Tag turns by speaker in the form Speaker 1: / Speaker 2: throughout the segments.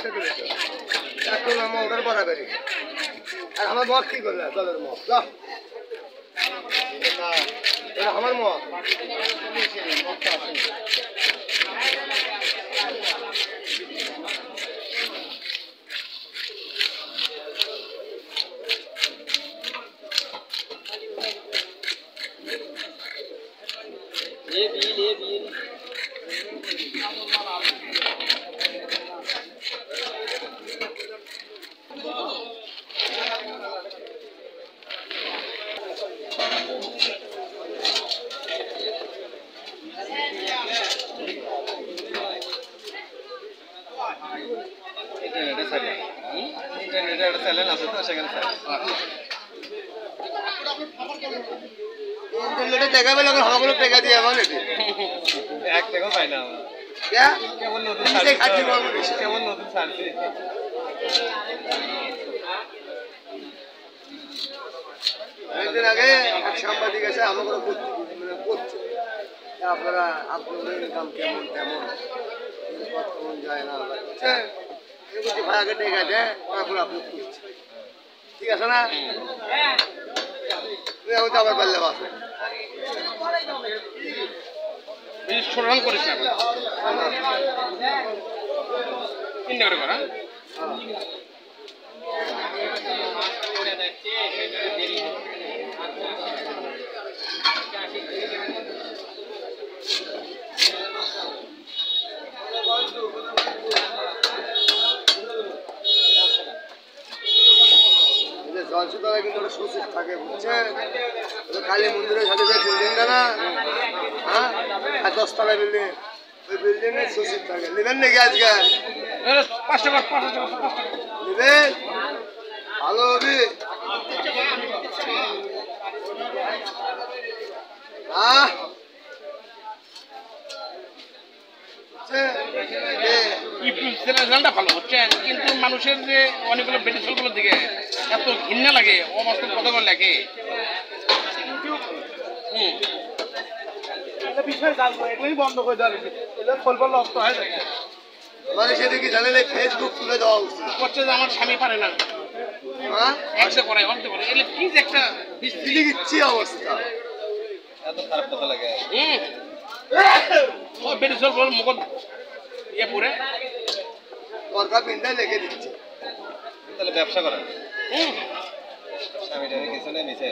Speaker 1: একটা দিয়েছে এখন আমার ওটার বরাবরই আর আমার মত কি করলে দলের মত এটা আমার মত
Speaker 2: ये बील इंटरनेट একটা চ্যানেল আছে তো সেখানে
Speaker 1: ইন্টারনেটে দেখাবে লোক আমাগুলো টাকা দিয়ে আমার এটি
Speaker 2: এক টাকাও পাই না কেমন নতুন কেমন নতুন ছাড়ছে
Speaker 1: একদিন আগে এক সাংবাদিক এসে আমাকে করছে আপনারা আপনাদের ইনকাম কেমন কেমন কেমন যায় না ভাই আগে টেকা দেয় তারপর আপনি করছেন ঠিক আছে না হয়তো আবার পারলে বাসে
Speaker 2: রান করিস না চিন্তা করে করা
Speaker 1: জলসুতলা কিন্তু ওটা সুস্থ থাকে বুঝছেন কালী মন্দিরের সাথে যে বিল্ডিংটা না হ্যাঁ আর 10তলা বিল্ডিং ওই বিল্ডিং এ সুস্থ থাকে নেবেন নাকি আজকে নেবেন ভালো হবে
Speaker 2: ভালো হচ্ছে কিন্তু মানুষের যে অনেকগুলো বেটিসলগুলোর দিকে এত ঘৃণা লাগে অবাস্তব কথাগুলো লাগে বন্ধ করে দেওয়া নষ্ট হয়ে যায়
Speaker 1: মানে সেদিকে জানেন ফেসবুক তুলে দেওয়া উচিত
Speaker 2: করছে যে আমার স্বামী পারে না একশো করে অর্ধ করে এগুলো কি যে একটা
Speaker 1: ইচ্ছি অবস্থা
Speaker 2: এত খারাপ কথা লাগে বেটিসল বল মুখ ইয়ে পরে
Speaker 1: দরকার পিনটা লেগে দিচ্ছে
Speaker 2: তাহলে ব্যবসা করেন স্বামীটা কিছু নেই নিচে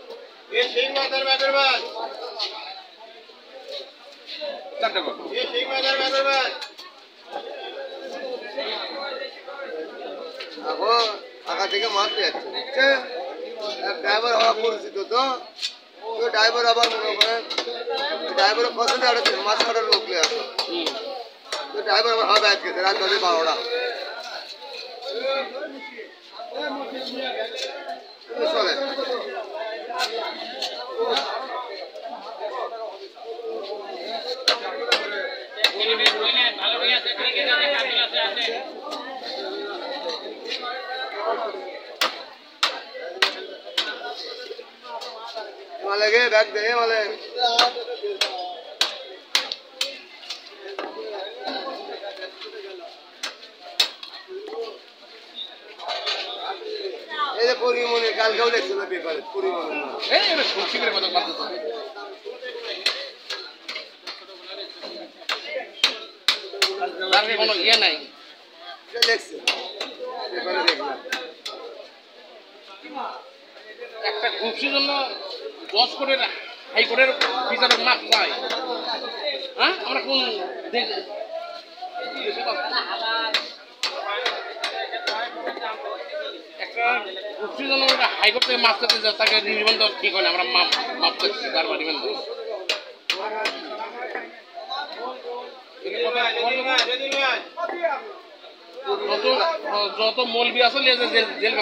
Speaker 1: এখন টাকা থেকে মারতে যাচ্ছে বুঝছে ড্রাইভার হওয়া পরিচিত তো ড্রাইভার আবার মনে করেন ড্রাইভারের পছন্দ একটা মাছ কাটার লোক আছে তো ড্রাইভার আবার হাওয়া ব্যাগ গেছে রাত 10-12টা চলে মালেগে ব্যাগ দে মালে এই যে পরিমণি কালকেও দেখছিল পেপারে পরিমণি
Speaker 2: কোনো ইয়ে নাই
Speaker 1: দেখছি পেপারে দেখলাম
Speaker 2: একটা ঘুষির জন্য 10 কোটির হাইকোর্টের বিচারের মাপ চাই হ্যাঁ আমরা কোন একটা ঘুষির জন্য হাইকোর্ট থেকে মাপ চাইতে তাকে নিবন্ধ ঠিক হয় না আমরা মাপ চাচ্ছি বারবার নিবন্ধ যত মৌলবি আছে জেল